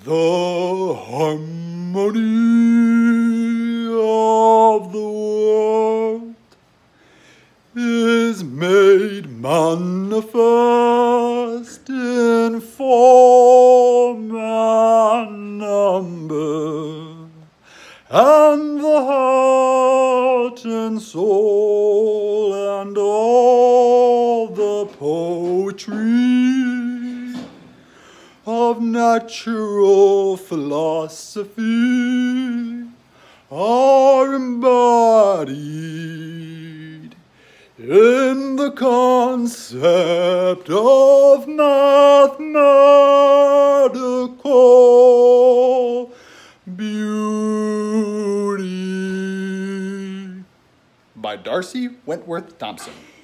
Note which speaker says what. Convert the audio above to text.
Speaker 1: The harmony of the world is made manifest in form and number, and the heart and soul and all the poetry of natural philosophy are embodied in the concept of mathematical beauty. By Darcy Wentworth Thompson.